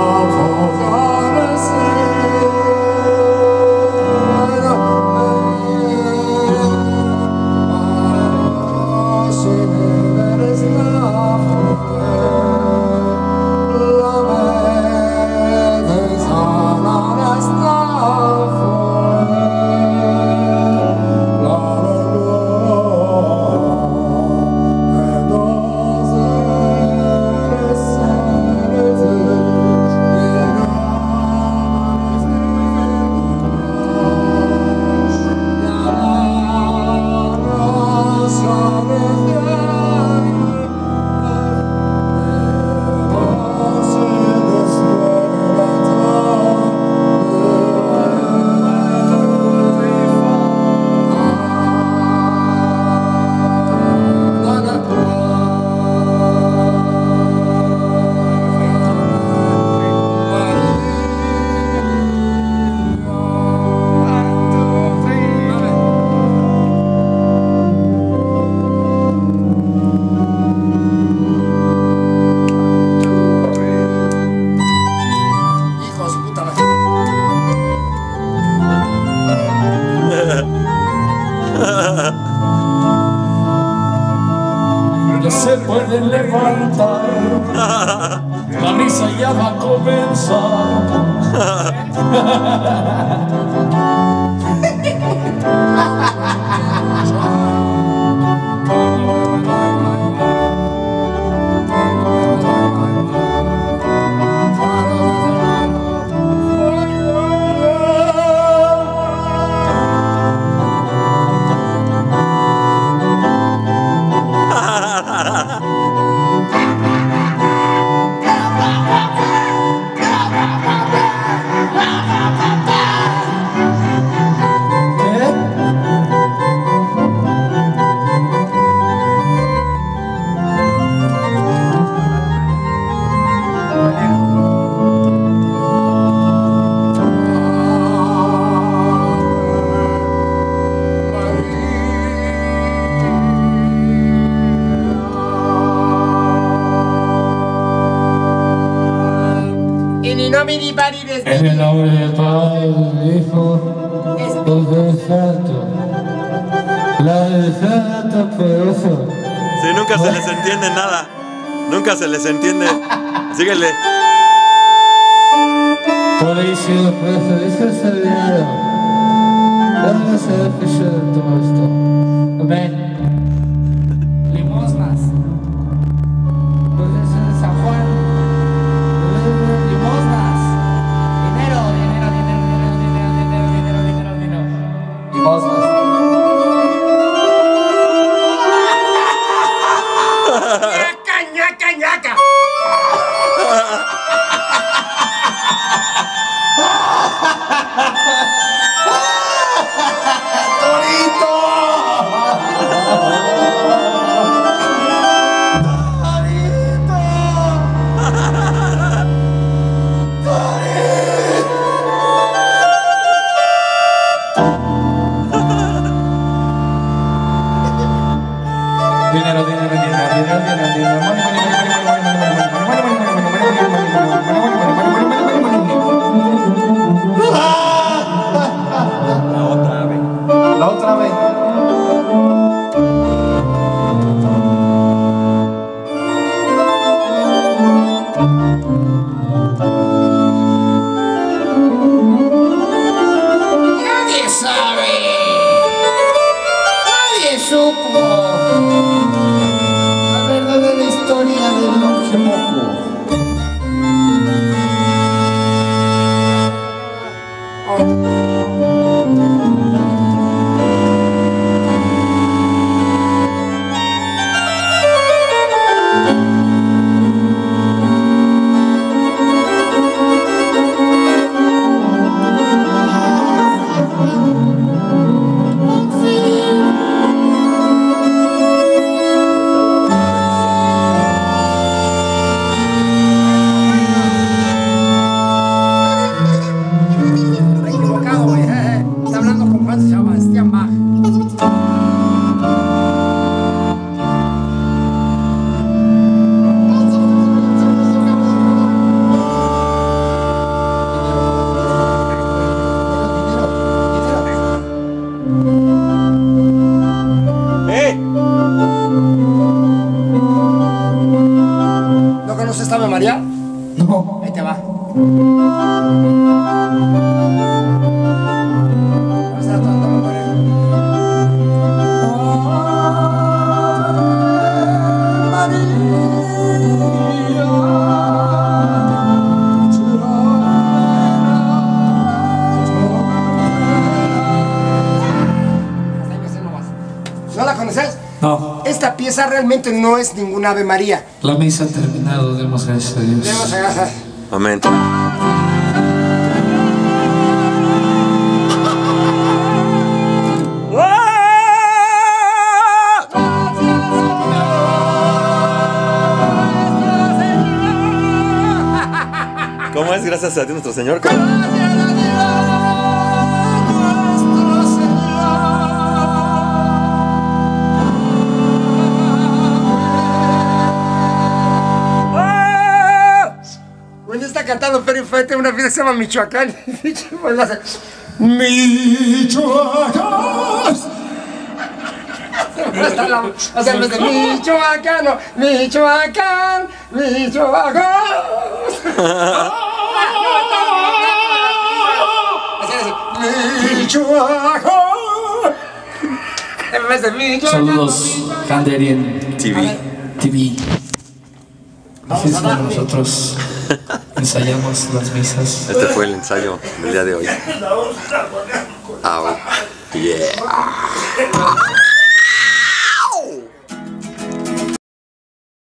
Ya se pueden levantar, la misa ya va a comenzar. En el nombre del Padre, del Hijo, del Santo, la del Santo Poderoso. Sí, nunca se les entiende nada. Nunca se les entiende. Síguele. Por eso, eso es el dinero. ¿Dónde se desficha de todo esto? Amén. Limosnas. Pues eso es San Juan. Limosnas. Dinero. Limosnas. ¡Ñaca! ¡Torito! ¿No la conoces? No. Esta pieza realmente no es ninguna Ave María. La misa ha terminado, demos gracias a Dios. Demos gracias. Amén. ¿Cómo es? Gracias a Dios nuestro Señor. Bueno, está cantando Feri Fuente, una fiesta que se llama Michoacán. Michoacán. O sea, en vez de Michoacano, Michoacán, Michoacán. Michoacán. En vez de Michoacán. Saludos, Handerian TV. TV. Así es como nosotros ensayamos las misas. Este fue el ensayo del día de hoy. Au. Yeah.